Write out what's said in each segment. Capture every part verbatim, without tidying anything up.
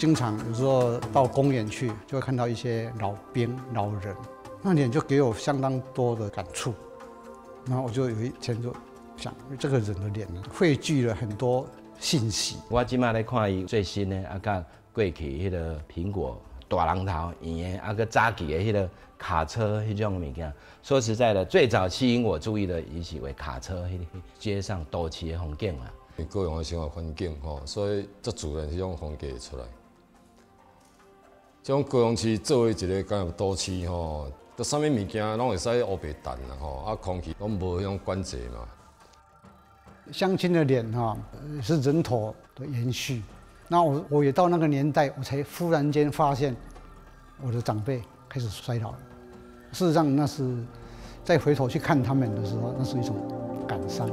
经常有时候到公园去，就会看到一些老兵、老人，那脸就给我相当多的感触。然后我就有一天就想，这个人的脸汇聚了很多信息。 我即摆咧看伊最新的，啊，甲过去迄个苹果大龙头圆的，啊，个早期的迄个卡车迄种物件。说实在的，最早吸引我注意的，伊是为卡车迄街上都市的风景啊。 各样的生活环境吼，所以足自然迄种风格出来。这种高雄市作为一个工业都市吼，得啥物物件拢会使乌白淡啦吼，啊，空气拢无迄种管制嘛。 乡亲的脸哈是人头的延续。那我我也到那个年代，我才忽然间发现我的长辈开始衰老了。事实上，那是再回头去看他们的时候，那是一种感伤。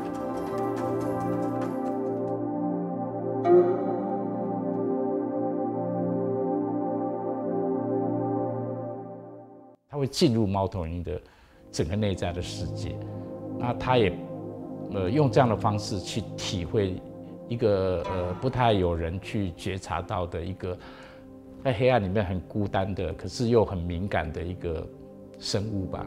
他会进入猫头鹰的整个内在的世界，那他也呃用这样的方式去体会一个呃不太有人去觉察到的一个在黑暗里面很孤单的，可是又很敏感的一个生物吧。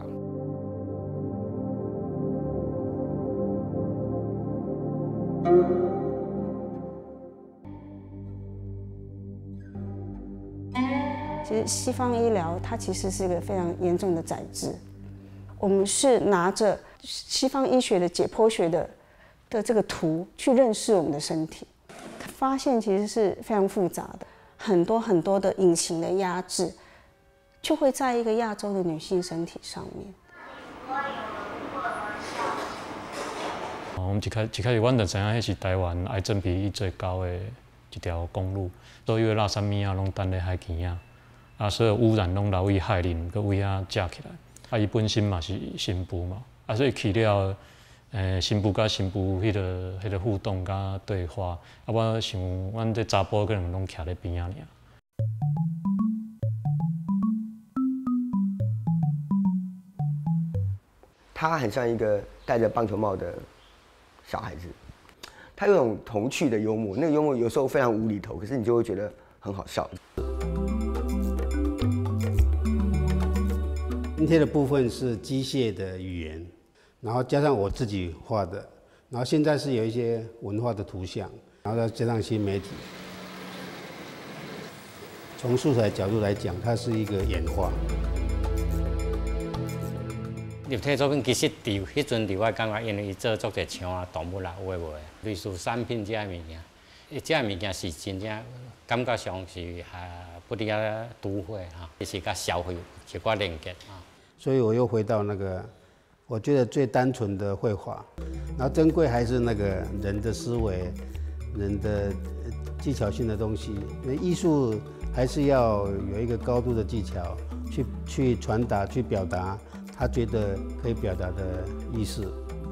其实西方医疗它其实是一个非常严重的宰制，我们是拿着西方医学的解剖学的的这个图去认识我们的身体，发现其实是非常复杂的，很多很多的隐形的压制，就会在一个亚洲的女性身体上面。 我们一开一开始，阮就知影迄是台湾癌症比例最高的一条公路，所有的垃圾物啊，拢等咧海墘啊，啊，所有污染拢流去海里，搁位啊食起来。啊，伊本身嘛是新妇嘛，啊，所以去了，诶，新妇甲新妇迄个迄个互动甲对话，啊，我想阮这查甫可能拢徛咧边仔尔。 他很像一个戴着棒球帽的小孩子，他有种童趣的幽默，那个幽默有时候非常无厘头，可是你就会觉得很好笑。 拼贴的部分是机械的语言，然后加上我自己画的，然后现在是有一些文化的图像，然后再加上新媒体。从素材角度来讲，它是一个演化。 立体作品其实伫迄阵伫我感觉，因为伊做足侪像啊动物啦，有诶无诶，类似产品这物件，伊这物件是真正感觉上是啊不离啊都会哈，也是甲消费一寡连结啊。 所以我又回到那个，我觉得最单纯的绘画，然后珍贵还是那个人的思维、人的技巧性的东西。那艺术还是要有一个高度的技巧，去去传达、去表达他觉得可以表达的意思。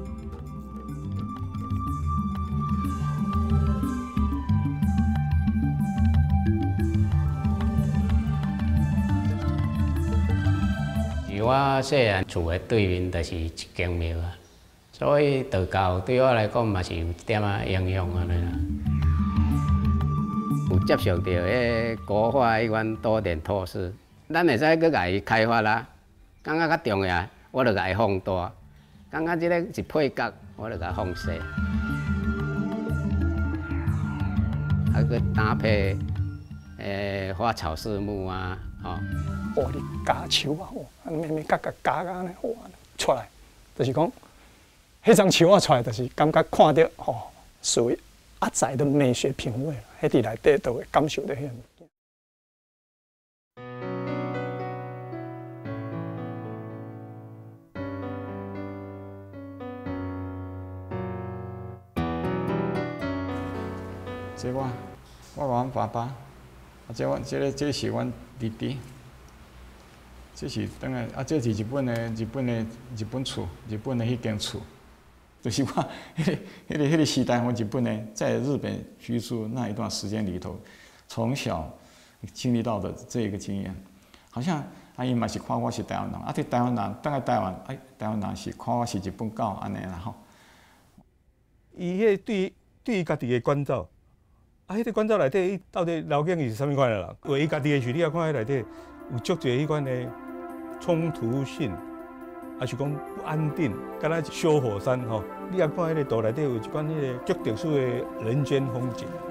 我细汉厝的对面就是一间庙啊，所以道教对我来讲嘛是有一点仔影响安尼啦。有接触到迄古法迄款多点透视，咱会使佮甲伊开发啦。感觉较重要，我就甲伊放大；感觉即个是配角，我就甲伊放细。还佮搭配诶花草树木啊，吼、哦。 哇！你加树啊，哇，慢慢加加加加呢，哇，出来，就是讲，迄张树啊出来，就是感觉看到哦，属于阿仔的美学品味啦，迄伫内底都会感受到迄样物件。 这我，我阮爸爸，啊，这我这个这个是阮弟弟。这是当然啊，这是日本的日本的日本厝，日本的迄间厝，就是我迄个迄个迄个时代，我日本的在日本居住那一段时间里头，从小经历到的这一个经验，好像啊伊嘛是看我是台湾人，啊，对台湾人，当然台湾，哎，台湾人是看我是日本狗安尼啦吼。 伊迄对对伊家己的关照， 啊，迄个馆造内底到底老景是啥物款的啦？为伊家己的事，你也看迄内底有足侪迄款的冲突性，还是讲不安定，敢若小火山吼。你也看迄个图内底有一款迄个足特殊的人间风景。